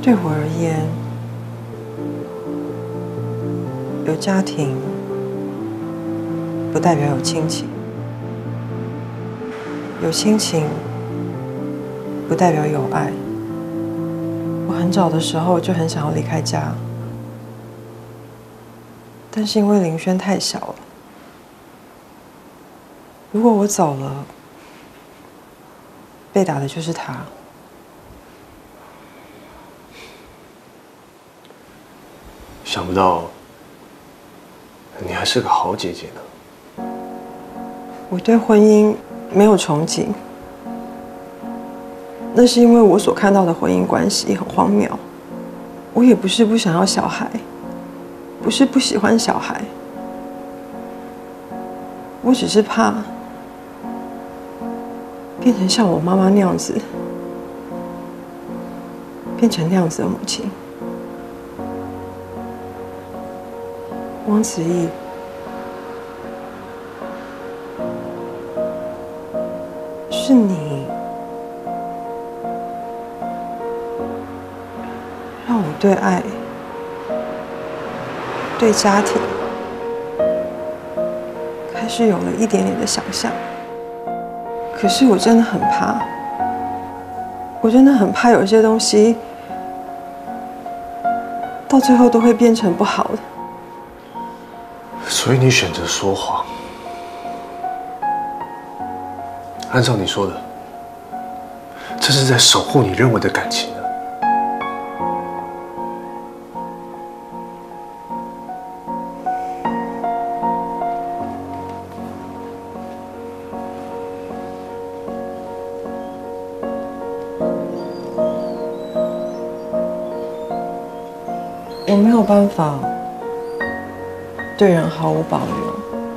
对我而言，有家庭不代表有亲情，有亲情不代表有爱。我很早的时候就很想要离开家，但是因为林轩太小了，如果我走了，被打的就是他。 想不到你还是个好姐姐呢。 我对婚姻没有憧憬，那是因为我所看到的婚姻关系很荒谬。我也不是不想要小孩，不是不喜欢小孩，我只是怕变成像我妈妈那样子，变成那样子的母亲。汪子毅，是你让我对爱、对家庭开始有了一点点的想象。可是我真的很怕，我真的很怕有些东西到最后都会变成不好的。 所以你选择说谎，按照你说的，这是在守护你认为的感情呢。 我没有办法对人毫无保留，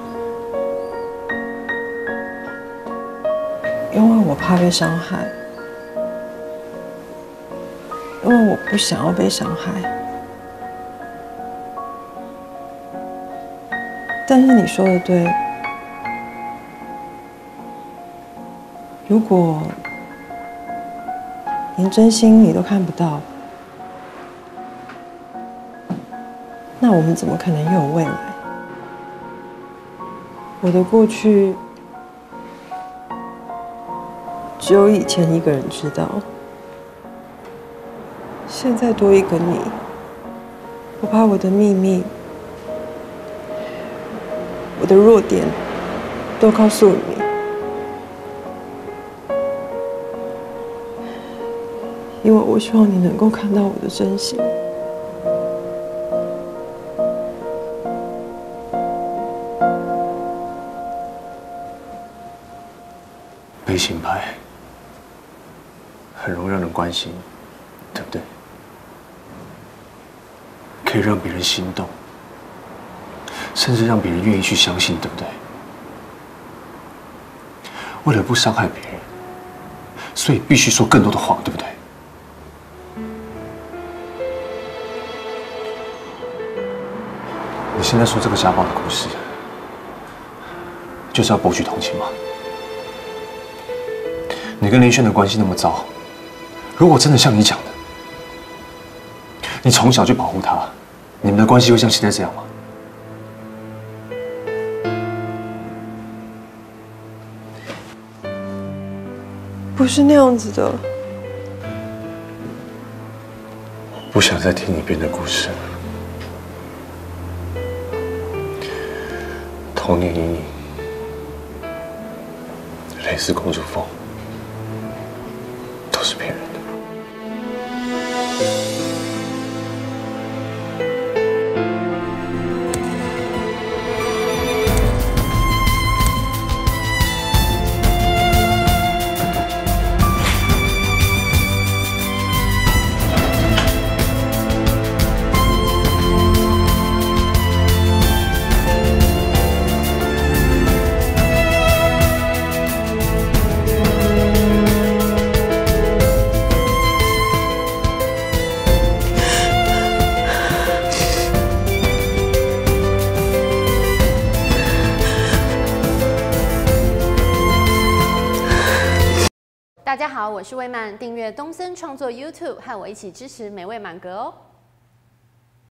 因为我怕被伤害，因为我不想要被伤害。但是你说的对，如果连真心你都看不到，那我们怎么可能又有未来？我的过去只有以前一个人知道，现在多一个你，我把我的秘密、我的弱点都告诉你，因为我希望你能够看到我的真心。 悲情牌很容易让人关心，对不对？可以让别人心动，甚至让别人愿意去相信，对不对？为了不伤害别人，所以必须说更多的谎，对不对？你现在说这个家暴的故事，就是要博取同情吗？你跟林轩的关系那么糟，如果真的像你讲的，你从小就保护他，你们的关系会像现在这样吗？ 不是那样子的。 不想再听你编的故事了。童年阴影，类似公主风。都是骗人的。 大家好，我是魏曼，订阅东森创作 YouTube， 和我一起支持美味满格哦。